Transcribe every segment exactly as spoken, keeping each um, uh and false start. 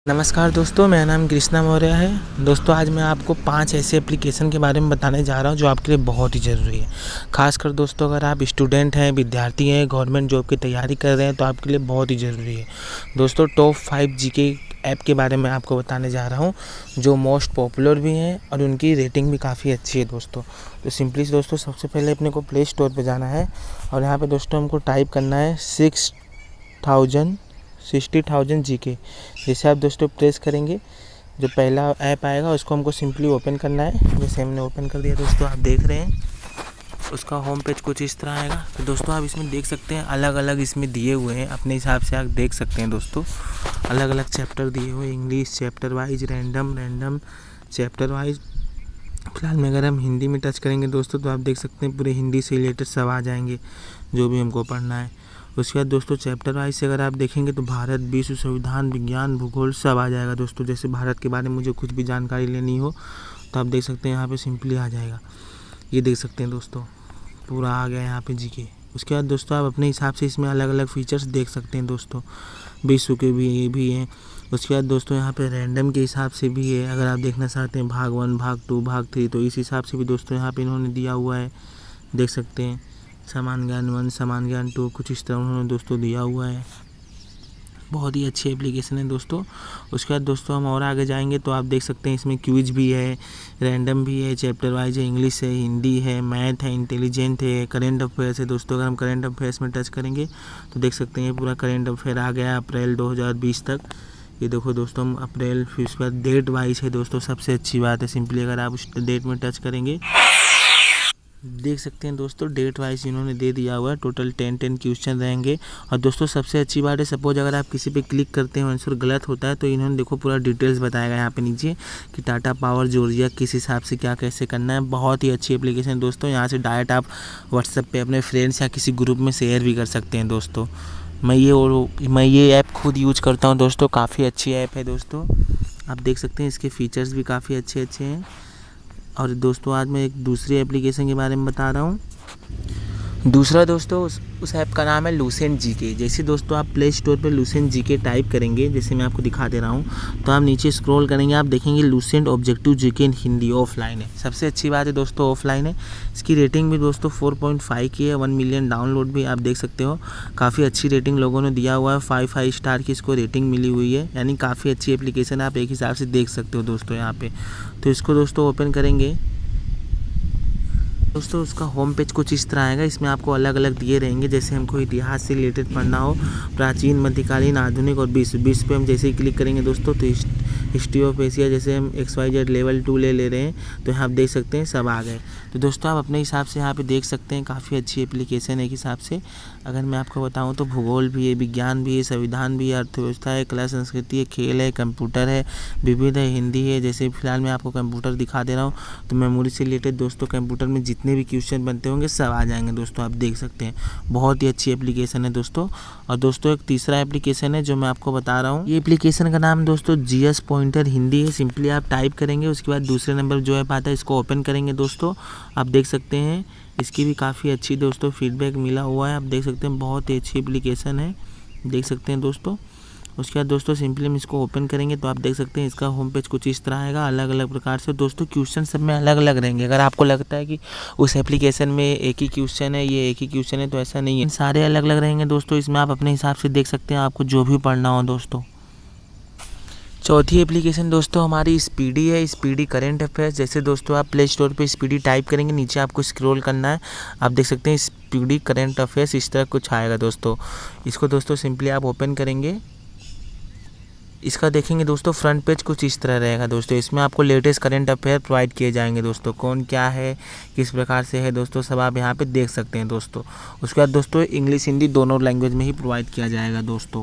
नमस्कार दोस्तों, मेरा नाम कृष्णा मौर्य है। दोस्तों आज मैं आपको पांच ऐसे एप्लीकेशन के बारे में बताने जा रहा हूं जो आपके लिए बहुत ही ज़रूरी है। खासकर दोस्तों अगर आप स्टूडेंट हैं, विद्यार्थी हैं, गवर्नमेंट जॉब की तैयारी कर रहे हैं तो आपके लिए बहुत ही ज़रूरी है। दोस्तों टॉप फाइव जी के ऐप के बारे में आपको बताने जा रहा हूँ जो मोस्ट पॉपुलर भी हैं और उनकी रेटिंग भी काफ़ी अच्छी है दोस्तों। तो सिंपली दोस्तों सबसे पहले अपने को प्ले स्टोर पर जाना है और यहाँ पर दोस्तों हमको टाइप करना है six thousand sixty thousand G K. जैसे आप दोस्तों प्रेस करेंगे जो पहला ऐप आएगा उसको हमको सिंपली ओपन करना है। जैसे हमने ओपन कर दिया दोस्तों, आप देख रहे हैं उसका होम पेज कुछ इस तरह आएगा। तो दोस्तों आप इसमें देख सकते हैं अलग अलग इसमें दिए हुए हैं, अपने हिसाब से आप देख सकते हैं दोस्तों। अलग अलग चैप्टर दिए हुए, English chapter wise, random random chapter wise. फिलहाल में अगर हम हिंदी में टच करेंगे दोस्तों तो आप देख सकते हैं पूरे हिंदी से रिलेटेड सब आ जाएंगे जो भी हमको पढ़ना है। उसके बाद दोस्तों चैप्टर वाइज से अगर आप देखेंगे तो भारत, विश्व, संविधान, विज्ञान, भूगोल सब आ जाएगा दोस्तों। जैसे भारत के बारे में मुझे कुछ भी जानकारी लेनी हो तो आप देख सकते हैं यहाँ पे सिंपली आ जाएगा। ये देख सकते हैं दोस्तों पूरा आ गया यहाँ पे जी के। उसके बाद दोस्तों आप अपने हिसाब से इसमें अलग अलग फीचर्स देख सकते हैं दोस्तों, विश्व के भी ये भी हैं। उसके बाद दोस्तों यहाँ पे रैंडम के हिसाब से भी है, अगर आप देखना चाहते हैं भाग वन, भाग टू, भाग थ्री, तो इस हिसाब से भी दोस्तों यहाँ पे इन्होंने दिया हुआ है, देख सकते हैं। समान ज्ञान वन, समान ज्ञान टू, कुछ इस तरह उन्होंने दोस्तों दिया हुआ है। बहुत ही अच्छी एप्लीकेशन है दोस्तों। उसके बाद दोस्तों हम और आगे जाएंगे तो आप देख सकते हैं इसमें क्विज भी है, रैंडम भी है, चैप्टर वाइज है, इंग्लिश है, हिंदी है, मैथ है, इंटेलिजेंट है, करंट अफेयर्स है दोस्तों। अगर हम करंट अफेयर्स में टच करेंगे तो देख सकते हैं पूरा करंट अफेयर आ गया अप्रैल दो हज़ार बीस तक। ये देखो दोस्तों हम अप्रैल, फिर उसके बाद डेट वाइज है दोस्तों। सबसे अच्छी बात है सिंपली अगर आप उस डेट में टच करेंगे देख सकते हैं दोस्तों डेट वाइज इन्होंने दे दिया हुआ है। टोटल टेन टेन क्वेश्चन रहेंगे। और दोस्तों सबसे अच्छी बात है, सपोज अगर आप किसी पे क्लिक करते हैं आंसर गलत होता है तो इन्होंने देखो पूरा डिटेल्स बताएगा यहाँ पे नीचे कि टाटा पावर जॉर्जिया किस हिसाब से क्या कैसे करना है। बहुत ही अच्छी एप्लीकेशन है दोस्तों। यहाँ से डायरेक्ट आप व्हाट्सएप पे अपने फ्रेंड्स या किसी ग्रुप में शेयर भी कर सकते हैं दोस्तों। मैं ये और मैं ये ऐप खुद यूज करता हूँ दोस्तों, काफ़ी अच्छी ऐप है दोस्तों। आप देख सकते हैं इसके फीचर्स भी काफ़ी अच्छे अच्छे हैं। और दोस्तों आज मैं एक दूसरी एप्लीकेशन के बारे में बता रहा हूँ। दूसरा दोस्तों उस उस ऐप का नाम है लूसेंट जी के। जैसे दोस्तों आप प्ले स्टोर पर लूसेंट जी के टाइप करेंगे, जैसे मैं आपको दिखा दे रहा हूँ, तो आप नीचे स्क्रॉल करेंगे आप देखेंगे लूसेंट ऑब्जेक्टिव जी के इन हिंदी ऑफलाइन है। सबसे अच्छी बात है दोस्तों ऑफलाइन है। इसकी रेटिंग भी दोस्तों फोर पॉइंट फाइव की है, वन मिलियन डाउनलोड भी आप देख सकते हो। काफ़ी अच्छी रेटिंग लोगों ने दिया हुआ है, फाइव फाइव स्टार की इसको रेटिंग मिली हुई है, यानी काफ़ी अच्छी एप्लीकेशन आप एक हिसाब से देख सकते हो दोस्तों यहाँ पे। तो इसको दोस्तों ओपन करेंगे दोस्तों, उसका होम पेज कुछ इस तरह आएगा। इसमें आपको अलग अलग दिए रहेंगे, जैसे हमको इतिहास से रिलेटेड पढ़ना हो, प्राचीन, मध्यकालीन, आधुनिक और विश्व। विश्व पे हम जैसे ही क्लिक करेंगे दोस्तों तो हिस्ट्री ऑफ एशिया, जैसे हम एक्स वाई जेड लेवल टू ले ले रहे हैं तो यहाँ आप देख सकते हैं सब आ गए। तो दोस्तों आप अपने हिसाब से यहाँ पे देख सकते हैं, काफ़ी अच्छी एप्लीकेशन है एक हिसाब से। अगर मैं आपको बताऊँ तो भूगोल भी है, विज्ञान भी है, संविधान भी है, अर्थव्यवस्था है, कला संस्कृति है, खेल है, कंप्यूटर है, विविध है, हिंदी है। जैसे फिलहाल मैं आपको कंप्यूटर दिखा दे रहा हूँ तो मेमोरी से रिलेटेड दोस्तों कंप्यूटर में जितने भी क्वेश्चन बनते होंगे सब आ जाएंगे दोस्तों, आप देख सकते हैं। बहुत ही अच्छी एप्लीकेशन है दोस्तों। और दोस्तों एक तीसरा एप्लीकेशन है जो मैं आपको बता रहा हूँ। ये एप्लीकेशन का नाम दोस्तों जीएस पॉइंटर हिंदी है। सिंपली आप टाइप करेंगे, उसके बाद दूसरे नंबर जो ऐप आता है इसको ओपन करेंगे दोस्तों। आप देख सकते हैं इसकी भी काफ़ी अच्छी दोस्तों फीडबैक मिला हुआ है, आप देख सकते हैं बहुत ही अच्छी एप्लीकेशन है, देख सकते हैं दोस्तों। उसके बाद दोस्तों सिंपली हम इसको ओपन करेंगे तो आप देख सकते हैं इसका होम पेज कुछ इस तरह आएगा, अलग अलग प्रकार से दोस्तों क्वेश्चन सब में अलग अलग रहेंगे। अगर आपको लगता है कि उस एप्लीकेशन में एक ही क्वेश्चन है, ये एक ही क्वेश्चन है, तो ऐसा नहीं है, सारे अलग अलग रहेंगे दोस्तों। इसमें आप अपने हिसाब से देख सकते हैं आपको जो भी पढ़ना हो दोस्तों। चौथी एप्लीकेशन दोस्तों हमारी स्पीडी है, स्पीडी करंट अफेयर्स। जैसे दोस्तों आप प्ले स्टोर पे स्पीडी टाइप करेंगे, नीचे आपको स्क्रॉल करना है, आप देख सकते हैं स्पीडी करंट अफेयर्स इस तरह कुछ आएगा दोस्तों। इसको दोस्तों सिंपली आप ओपन करेंगे, इसका देखेंगे दोस्तों फ्रंट पेज कुछ इस तरह रहेगा दोस्तों। इसमें आपको लेटेस्ट करंट अफेयर प्रोवाइड किए जाएंगे दोस्तों, कौन क्या है, किस प्रकार से है दोस्तों, सब आप यहाँ पे देख सकते हैं दोस्तों। उसके बाद दोस्तों इंग्लिश हिंदी दोनों लैंग्वेज में ही प्रोवाइड किया जाएगा दोस्तों।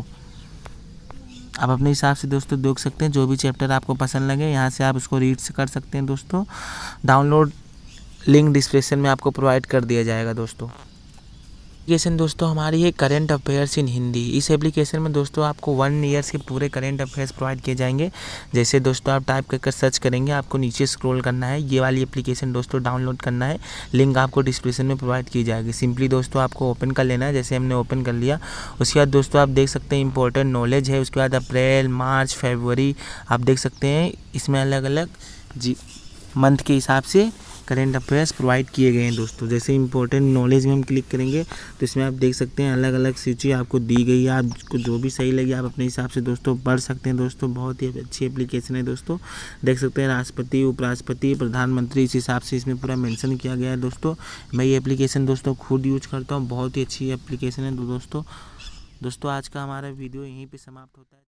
आप अपने हिसाब से दोस्तों देख सकते हैं, जो भी चैप्टर आपको पसंद लगे यहाँ से आप उसको रीड कर सकते हैं दोस्तों। डाउनलोड लिंक डिस्क्रिप्शन में आपको प्रोवाइड कर दिया जाएगा दोस्तों। एप्लीकेशन दोस्तों हमारी है करंट अफेयर्स इन हिंदी। इस एप्लीकेशन में दोस्तों आपको वन ईयर्स के पूरे करंट अफेयर्स प्रोवाइड किए जाएंगे। जैसे दोस्तों आप टाइप कर कर सर्च करेंगे, आपको नीचे स्क्रॉल करना है, ये वाली एप्लीकेशन दोस्तों डाउनलोड करना है। लिंक आपको डिस्क्रिप्शन में प्रोवाइड की जाएगी। सिंपली दोस्तों आपको ओपन कर लेना है। जैसे हमने ओपन कर लिया, उसके बाद दोस्तों आप देख सकते हैं इंपॉर्टेंट नॉलेज है। उसके बाद अप्रैल, मार्च, फरवरी आप देख सकते हैं, इसमें अलग अलग जी मंथ के हिसाब से करंट अफेयर्स प्रोवाइड किए गए हैं दोस्तों। जैसे इंपॉर्टेंट नॉलेज में हम क्लिक करेंगे तो इसमें आप देख सकते हैं अलग अलग सूची आपको दी गई है। आपको जो भी सही लगे आप अपने हिसाब से दोस्तों पढ़ सकते हैं दोस्तों। बहुत ही अच्छी एप्लीकेशन है दोस्तों। देख सकते हैं राष्ट्रपति, उपराष्ट्रपति, प्रधानमंत्री, इस हिसाब से इसमें पूरा मेंशन किया गया है दोस्तों। मैं ये एप्लीकेशन दोस्तों खुद यूज करता हूँ, बहुत ही अच्छी एप्लीकेशन है दोस्तों। दोस्तों आज का हमारा वीडियो यहीं पर समाप्त होता है।